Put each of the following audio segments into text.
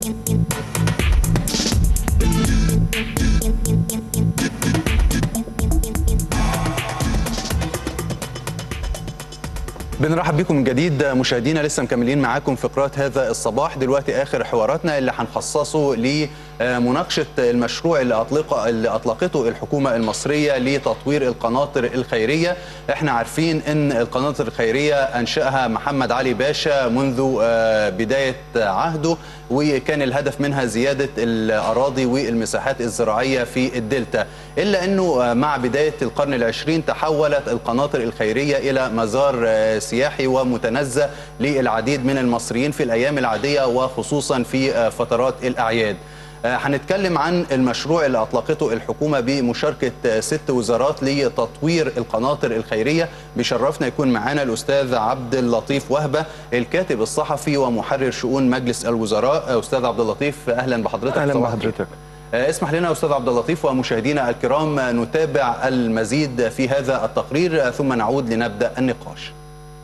بنرحب بكم من جديد مشاهدينا، لسه مكملين معاكم فقرات هذا الصباح. دلوقتي اخر حواراتنا اللي هنخصصه لمناقشه المشروع اللي اطلقته الحكومه المصريه لتطوير القناطر الخيريه. احنا عارفين ان القناطر الخيريه انشاها محمد علي باشا منذ بدايه عهده، وكان الهدف منها زياده الاراضي والمساحات الزراعيه في الدلتا، الا انه مع بدايه القرن العشرين تحولت القناطر الخيريه الى مزار سياحي ومتنزه للعديد من المصريين في الايام العاديه وخصوصا في فترات الاعياد. هنتكلم عن المشروع اللي اطلقته الحكومه بمشاركه 6 وزارات لتطوير القناطر الخيريه. بيشرفنا يكون معانا الاستاذ عبد اللطيف وهبه، الكاتب الصحفي ومحرر شؤون مجلس الوزراء. استاذ عبد اللطيف، اهلا بحضرتك. اهلا بحضرتك. اسمح لنا استاذ عبد اللطيف ومشاهدينا الكرام نتابع المزيد في هذا التقرير ثم نعود لنبدا النقاش.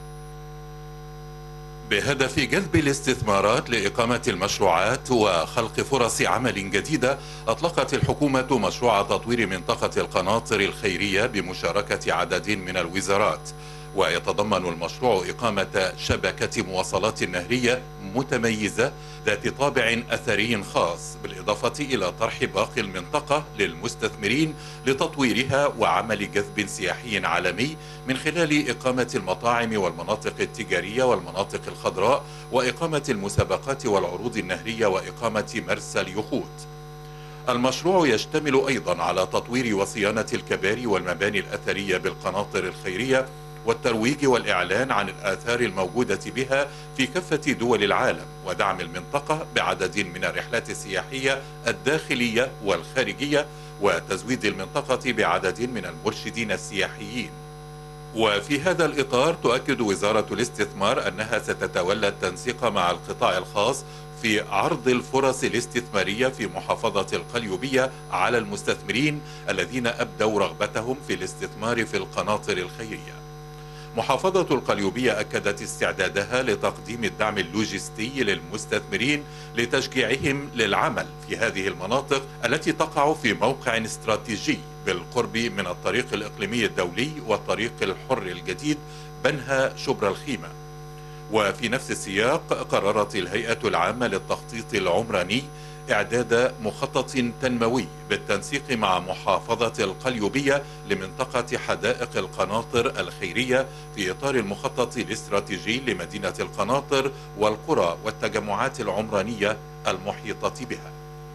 بهدف جذب الاستثمارات لإقامة المشروعات وخلق فرص عمل جديدة، أطلقت الحكومة مشروع تطوير منطقة القناطر الخيرية بمشاركة عدد من الوزارات، ويتضمن المشروع إقامة شبكة مواصلات نهرية متميزة ذات طابع أثري خاص، بالإضافة إلى طرح باقي المنطقة للمستثمرين لتطويرها وعمل جذب سياحي عالمي من خلال إقامة المطاعم والمناطق التجارية والمناطق الخضراء، وإقامة المسابقات والعروض النهرية، وإقامة مرسى اليخوت. المشروع يشتمل أيضا على تطوير وصيانة الكباري والمباني الأثرية بالقناطر الخيرية، والترويج والإعلان عن الآثار الموجودة بها في كافة دول العالم، ودعم المنطقة بعدد من الرحلات السياحية الداخلية والخارجية، وتزويد المنطقة بعدد من المرشدين السياحيين. وفي هذا الإطار تؤكد وزارة الاستثمار أنها ستتولى التنسيق مع القطاع الخاص في عرض الفرص الاستثمارية في محافظة القليوبية على المستثمرين الذين أبدوا رغبتهم في الاستثمار في القناطر الخيرية. محافظة القليوبية أكدت استعدادها لتقديم الدعم اللوجستي للمستثمرين لتشجيعهم للعمل في هذه المناطق التي تقع في موقع استراتيجي بالقرب من الطريق الإقليمي الدولي والطريق الحر الجديد بنها شبرا الخيمة. وفي نفس السياق قررت الهيئة العامة للتخطيط العمراني إعداد مخطط تنموي بالتنسيق مع محافظة القليوبية لمنطقة حدائق القناطر الخيرية في إطار المخطط الاستراتيجي لمدينة القناطر والقرى والتجمعات العمرانية المحيطة بها.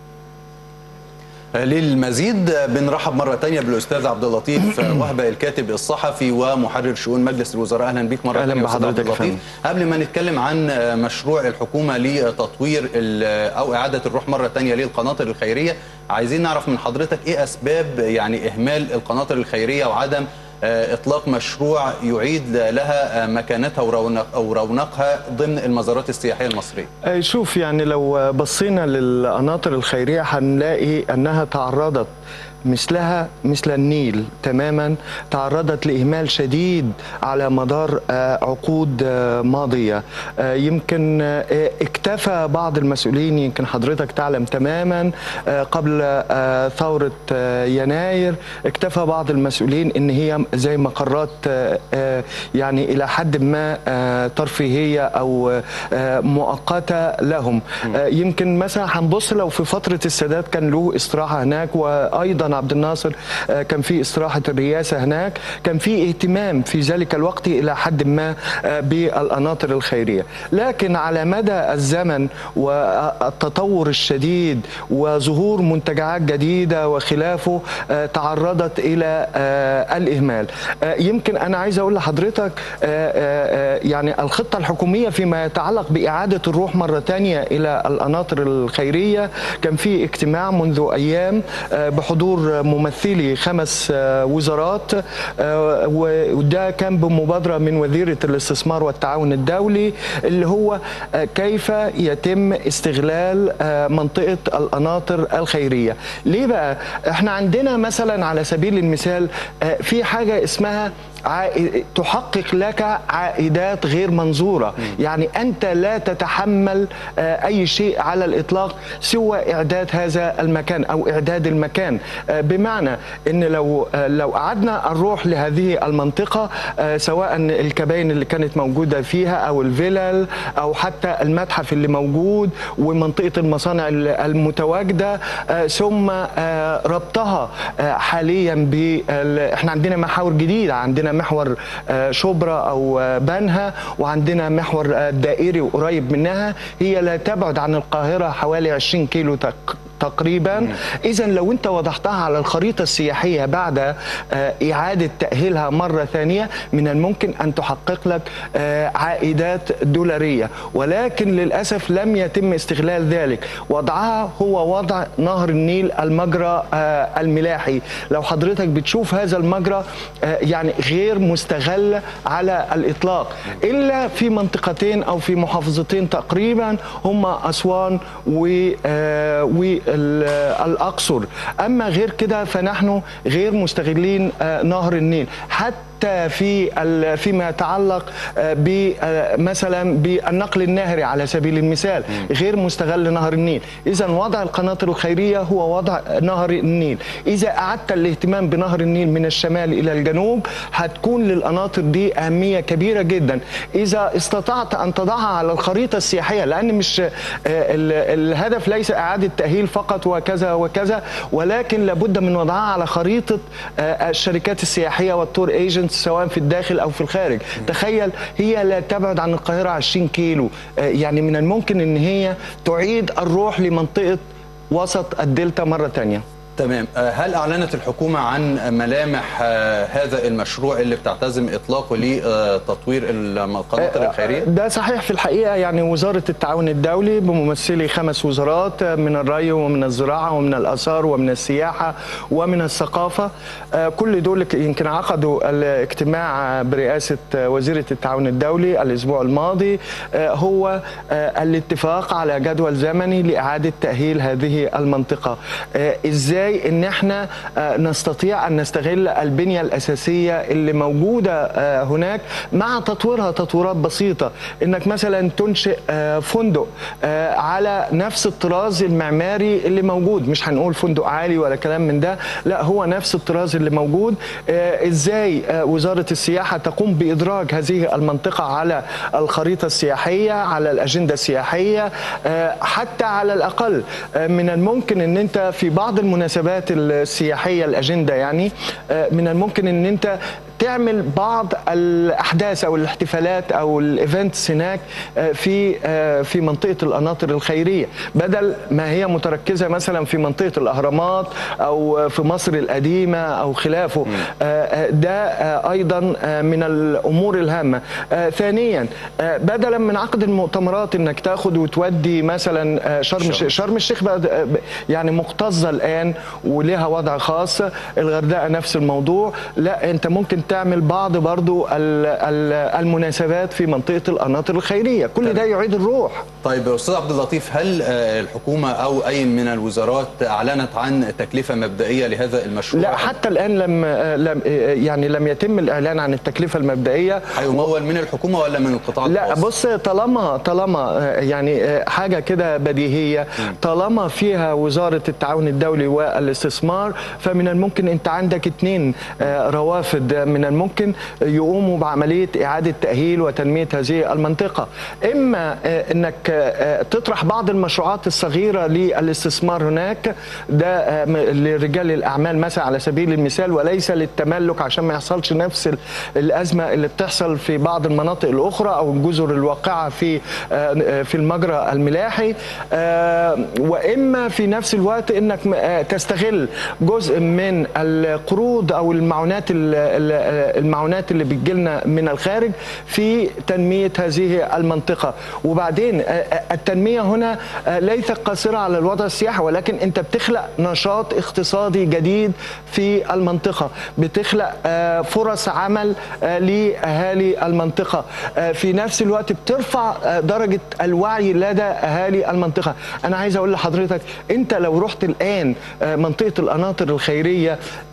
للمزيد بنرحب مرة تانية بالأستاذ عبد اللطيف وهبة، الكاتب الصحفي ومحرر شؤون مجلس الوزراء. أهلا بك مرة تانية أستاذ عبد اللطيف. قبل ما نتكلم عن مشروع الحكومة لتطوير أو إعادة الروح مرة تانية للقناطر الخيرية، عايزين نعرف من حضرتك إيه أسباب يعني إهمال القناطر الخيرية وعدم إطلاق مشروع يعيد لها مكانتها ورونقها ضمن المزارات السياحية المصرية. شوف، يعني لو بصينا للقناطر الخيرية هنلاقي أنها تعرضت مثلها مثل النيل تماما، تعرضت لإهمال شديد على مدار عقود ماضية. يمكن اكتفى بعض المسؤولين، يمكن حضرتك تعلم تماما قبل ثورة يناير اكتفى بعض المسؤولين ان هي زي مقرات يعني الى حد ما ترفيهية او مؤقتة لهم. يمكن مثلا هنبص لو في فترة السادات كان له استراحة هناك، وايضا عبد الناصر كان في استراحة الرئاسة هناك، كان في اهتمام في ذلك الوقت إلى حد ما بالقناطر الخيرية. لكن على مدى الزمن والتطور الشديد وظهور منتجعات جديدة وخلافه تعرضت إلى الإهمال. يمكن أنا عايز أقول لحضرتك يعني الخطة الحكومية فيما يتعلق بإعادة الروح مرة تانية إلى القناطر الخيرية، كان في اجتماع منذ أيام بحضور ممثلي 5 وزارات، وده كان بمبادرة من وزيرة الاستثمار والتعاون الدولي، اللي هو كيف يتم استغلال منطقة القناطر الخيرية. ليه بقى؟ احنا عندنا مثلا على سبيل المثال في حاجة اسمها تحقق لك عائدات غير منظورة. يعني أنت لا تتحمل أي شيء على الإطلاق سوى إعداد هذا المكان أو إعداد المكان. بمعنى أن لو قعدنا نروح لهذه المنطقة، سواء الكباين اللي كانت موجودة فيها أو الفلل أو حتى المتحف اللي موجود ومنطقة المصانع المتواجدة، ثم ربطها حاليا احنا عندنا محاور جديدة، عندنا محور شبرا أو بنها، وعندنا محور دائري وقريب منها، هي لا تبعد عن القاهرة حوالي 20 كيلو تقريبا. إذا لو أنت وضعتها على الخريطة السياحية بعد إعادة تأهيلها مرة ثانية، من الممكن أن تحقق لك عائدات دولارية، ولكن للأسف لم يتم استغلال ذلك. وضعها هو وضع نهر النيل المجرى الملاحي. لو حضرتك بتشوف هذا المجرى يعني غير مستغل على الإطلاق، إلا في منطقتين أو في محافظتين تقريبا، هما أسوان والأقصر. أما غير كده فنحن غير مستغلين نهر النيل، حتى فيما يتعلق مثلا بالنقل النهري على سبيل المثال غير مستغل نهر النيل. إذا وضع القناطر الخيرية هو وضع نهر النيل. إذا أعدت الاهتمام بنهر النيل من الشمال إلى الجنوب، هتكون للقناطر دي أهمية كبيرة جدا. إذا استطعت أن تضعها على الخريطة السياحية، لأن مش الهدف ليس إعادة تأهيل فقط وكذا وكذا، ولكن لابد من وضعها على خريطة الشركات السياحية والتور ايجنتس سواء في الداخل أو في الخارج. تخيل هي لا تبعد عن القاهرة 20 كيلو، يعني من الممكن أن هي تعيد الروح لمنطقة وسط الدلتا مرة تانية. تمام. هل أعلنت الحكومة عن ملامح هذا المشروع اللي بتعتزم إطلاقه لتطوير القناطر الخيرية؟ ده صحيح في الحقيقة. يعني وزارة التعاون الدولي بممثلي 5 وزارات من الري ومن الزراعة ومن الآثار ومن السياحة ومن الثقافة، كل دول يمكن عقدوا الاجتماع برئاسة وزيرة التعاون الدولي الأسبوع الماضي، هو الاتفاق على جدول زمني لإعادة تأهيل هذه المنطقة. إزاي ان احنا نستطيع ان نستغل البنية الاساسية اللي موجودة هناك مع تطويرها تطويرات بسيطة. انك مثلا تنشئ فندق على نفس الطراز المعماري اللي موجود، مش هنقول فندق عالي ولا كلام من ده، لا هو نفس الطراز اللي موجود. ازاي وزارة السياحة تقوم بإدراج هذه المنطقة على الخريطة السياحية، على الأجندة السياحية، حتى على الأقل من الممكن ان انت في بعض المناسبات السياحية الأجندة، يعني من الممكن ان انت تعمل بعض الأحداث أو الاحتفالات أو الإيفنتس هناك في منطقة القناطر الخيرية، بدل ما هي متركزة مثلا في منطقة الأهرامات أو في مصر القديمة أو خلافه. ده أيضا من الأمور الهامة. ثانيا، بدلا من عقد المؤتمرات إنك تاخد وتودي مثلا شرم الشيخ بقى يعني مكتظة الآن ولها وضع خاص، الغردقة نفس الموضوع، لا أنت ممكن تعمل بعض برضو المناسبات في منطقة القناطر الخيرية. كل ده يعيد الروح. طيب أستاذ عبد اللطيف، هل الحكومة أو أي من الوزارات أعلنت عن تكلفة مبدئية لهذا المشروع؟ لا، حتى الآن لم يتم الإعلان عن التكلفة المبدئية. هيمول من الحكومة ولا من القطاع الخاص؟ لا بص، طالما يعني حاجة كده بديهية، طالما فيها وزارة التعاون الدولي والاستثمار، فمن الممكن أنت عندك 2 روافد من الممكن يقوموا بعملية إعادة تأهيل وتنمية هذه المنطقة. إما أنك تطرح بعض المشروعات الصغيرة للاستثمار هناك، ده لرجال الأعمال مثلا على سبيل المثال، وليس للتملك عشان ما يحصلش نفس الأزمة اللي بتحصل في بعض المناطق الأخرى أو الجزر الواقعة في المجرى الملاحي. وإما في نفس الوقت أنك تستغل جزء من القروض أو المعونات اللي بتجيلنا من الخارج في تنمية هذه المنطقة. وبعدين التنمية هنا ليست قاصرة على الوضع السياحي، ولكن انت بتخلق نشاط اقتصادي جديد في المنطقة، بتخلق فرص عمل لأهالي المنطقة، في نفس الوقت بترفع درجة الوعي لدى أهالي المنطقة. أنا عايز أقول لحضرتك، انت لو رحت الآن منطقة القناطر الخيرية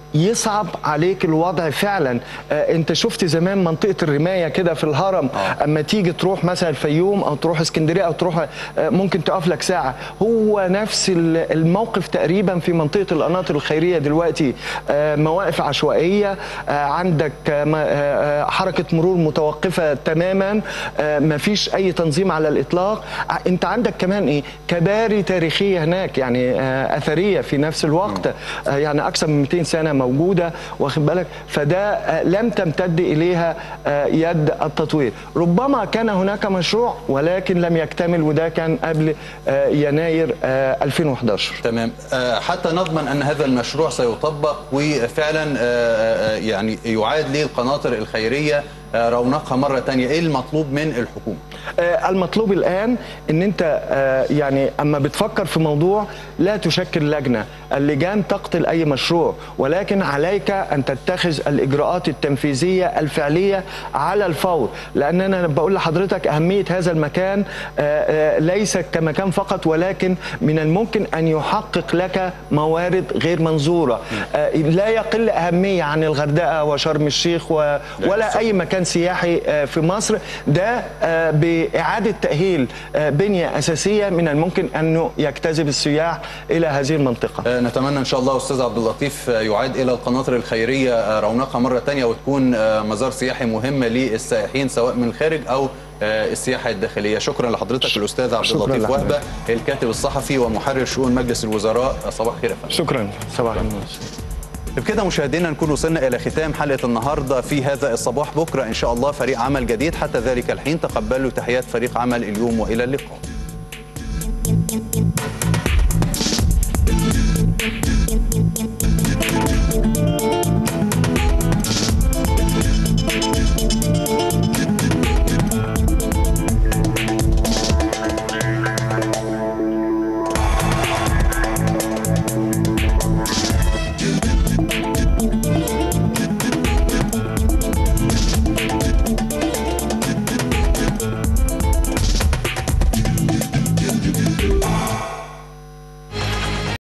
يصعب عليك الوضع فعلا. انت شفت زمان منطقه الرمايه كده في الهرم، اما تيجي تروح مثلا الفيوم او تروح اسكندريه او تروح ممكن تقف لك ساعه. هو نفس الموقف تقريبا في منطقه القناطر الخيريه دلوقتي. مواقف عشوائيه، عندك حركه مرور متوقفه تماما، ما فيش اي تنظيم على الاطلاق. انت عندك كمان ايه، كباري تاريخيه هناك يعني اثريه في نفس الوقت، يعني اكثر من 200 سنه موجوده، واخد بالك. فده لم تمتد اليها يد التطوير. ربما كان هناك مشروع ولكن لم يكتمل، وده كان قبل يناير 2011. تمام. حتى نضمن ان هذا المشروع سيطبق وفعلا يعني يعاد للقناطر الخيريه رونقها مرة تانية، ايه المطلوب من الحكومة؟ المطلوب الآن ان انت يعني اما بتفكر في موضوع لا تشكل لجنة، اللجان تقتل اي مشروع، ولكن عليك ان تتخذ الاجراءات التنفيذية الفعلية على الفور. لان انا بقول لحضرتك اهمية هذا المكان ليس كمكان فقط، ولكن من الممكن ان يحقق لك موارد غير منظورة، لا يقل اهمية عن الغردقة وشرم الشيخ ولا اي مكان سياحي في مصر. ده بإعادة تأهيل بنية أساسية من الممكن أنه يجتذب السياح إلى هذه المنطقة. نتمنى إن شاء الله أستاذ عبد اللطيف يعاد إلى القناطر الخيرية رونقها مرة تانية، وتكون مزار سياحي مهم للسائحين سواء من الخارج أو السياحة الداخلية. شكرا لحضرتك الأستاذ عبد اللطيف وهبة، الكاتب الصحفي ومحرر شؤون مجلس الوزراء. صباح الخير. شكرا. صباح النور. بكده مشاهدينا نكون وصلنا إلى ختام حلقة النهاردة في هذا الصباح. بكرة إن شاء الله فريق عمل جديد، حتى ذلك الحين تقبلوا تحيات فريق عمل اليوم وإلى اللقاء.